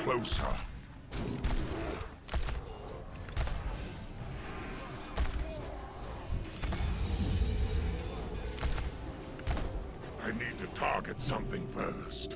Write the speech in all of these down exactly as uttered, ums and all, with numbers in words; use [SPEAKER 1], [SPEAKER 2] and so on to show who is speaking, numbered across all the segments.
[SPEAKER 1] closer. I need to target something first.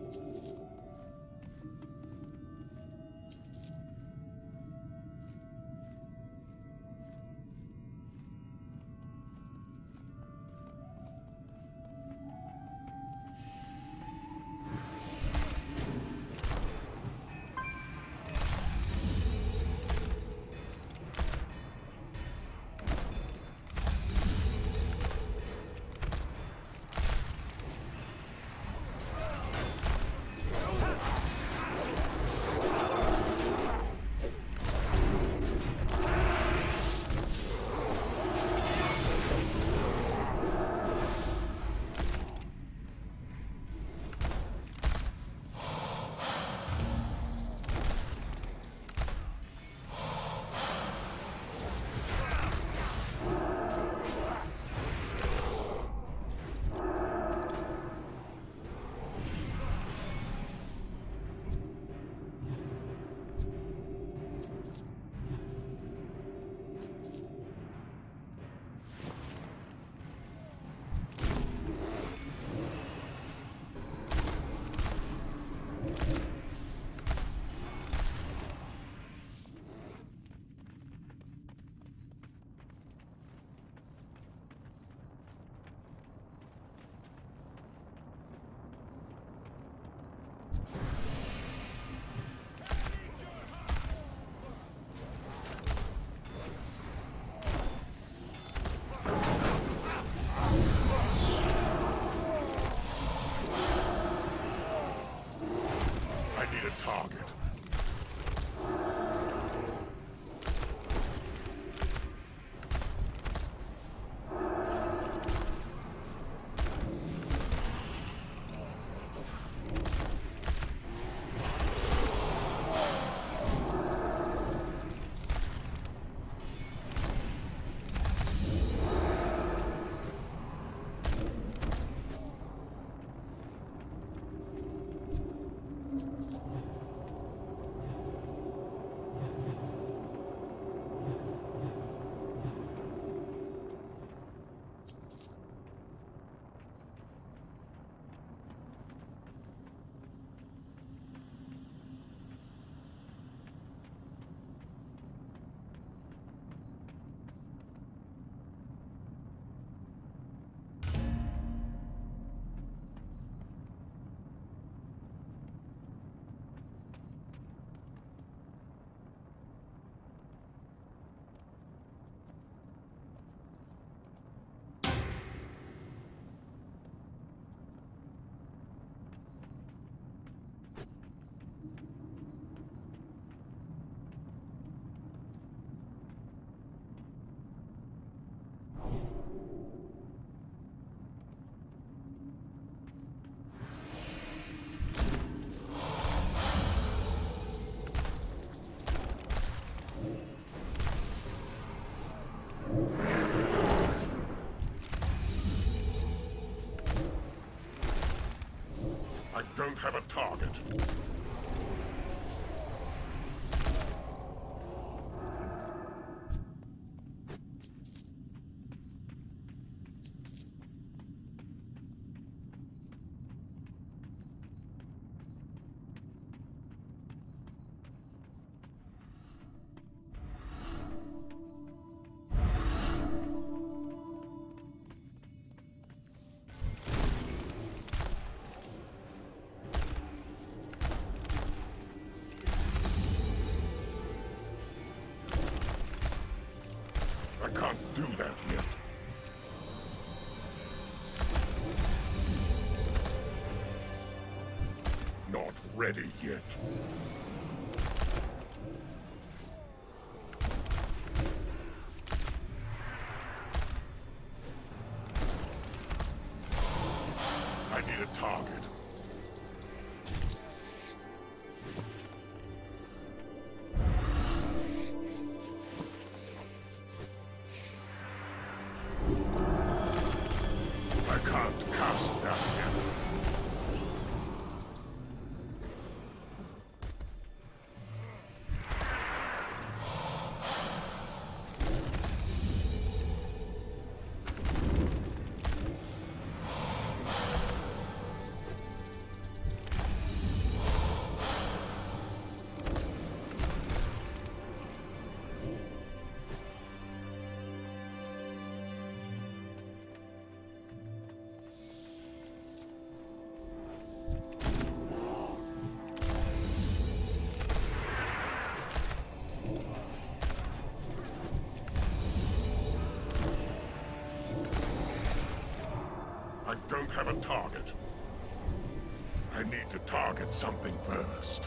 [SPEAKER 1] Target. I don't have a target. I can't do that yet. Not ready yet. I need a target. don't have a target. I need to target something first.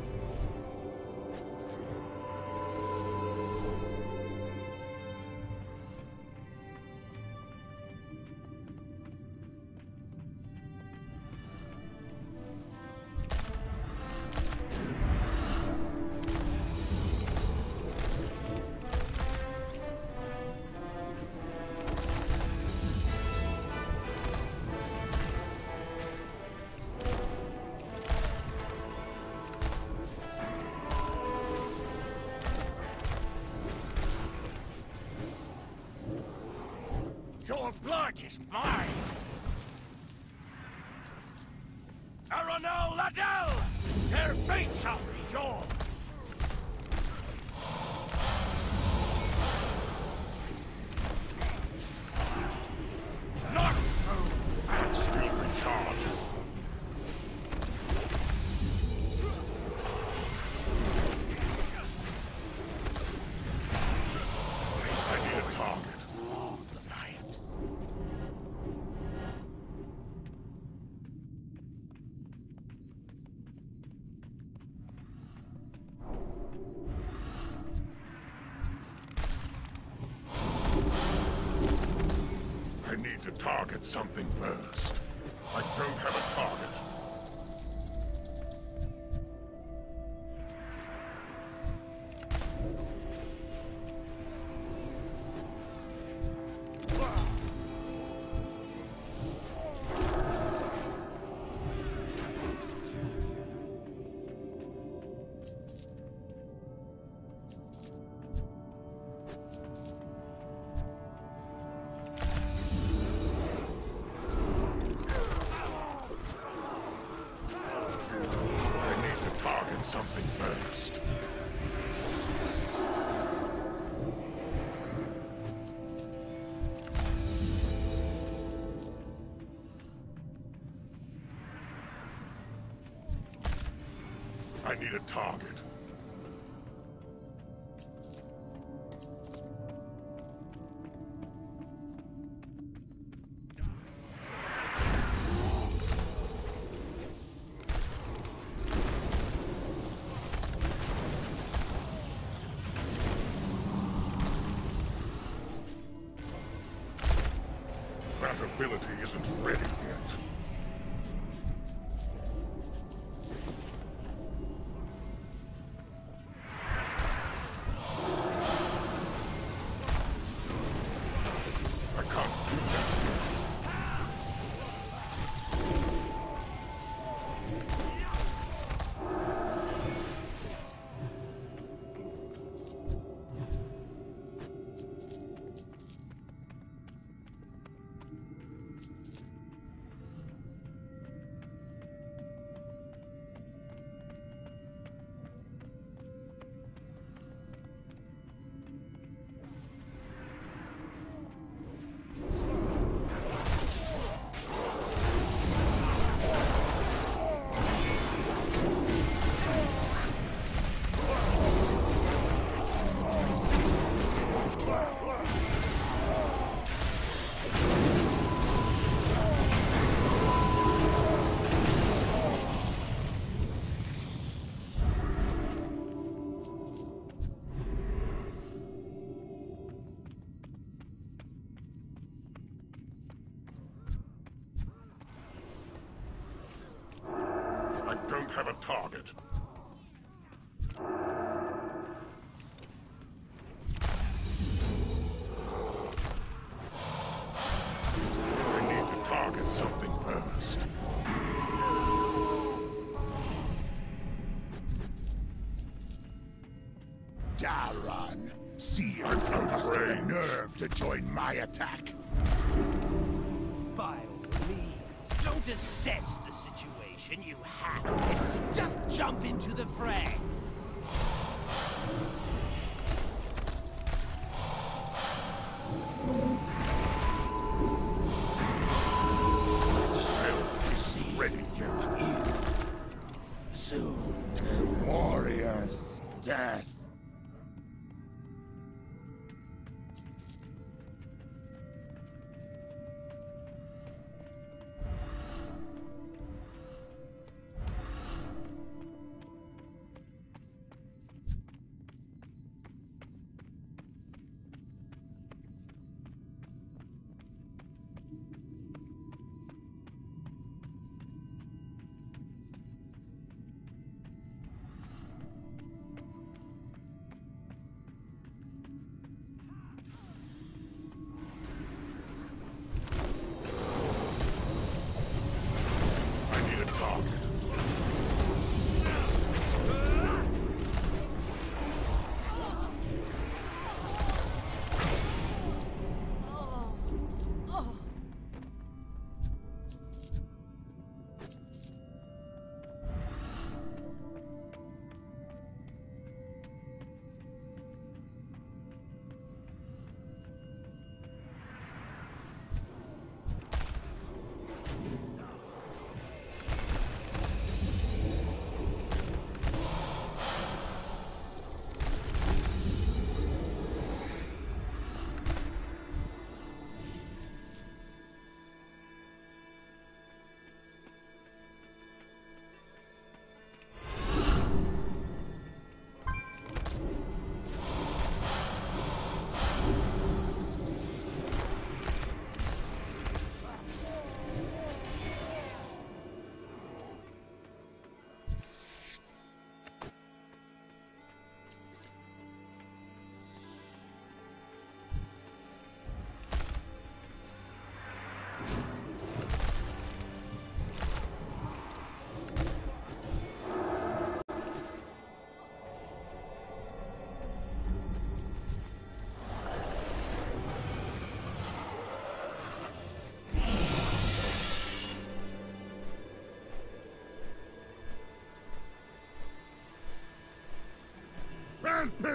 [SPEAKER 2] Your blood is mine! Aranel Ladell! Their fate shall be yours! Not so!
[SPEAKER 1] And still recharging. I need a target. I need to target something first. I don't have a target. Something first. I need a target. That ability isn't ready yet. I can't do that yet. I don't have a target. I need to target something first.
[SPEAKER 3] Daron, see you muster the nerve to join my attack.
[SPEAKER 2] By all means, don't assess the situation, you have it. Just jump into the fray.
[SPEAKER 1] Still ready yet.
[SPEAKER 2] Soon.
[SPEAKER 3] A warrior's death.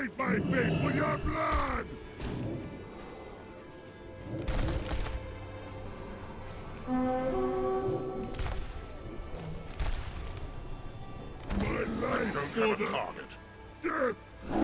[SPEAKER 3] Bathe my face with your blood! My life
[SPEAKER 1] Don't
[SPEAKER 3] for
[SPEAKER 1] have a
[SPEAKER 3] the
[SPEAKER 1] target.
[SPEAKER 3] death!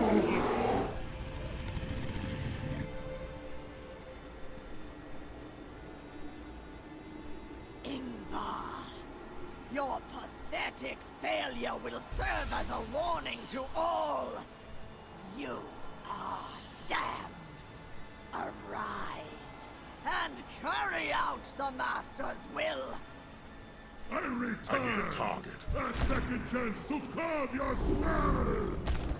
[SPEAKER 4] Ingvar, your pathetic failure will serve as a warning to all. You are damned. Arise and carry out the Master's will.
[SPEAKER 3] I return!
[SPEAKER 1] I need a target.
[SPEAKER 3] A second chance to carve your skull!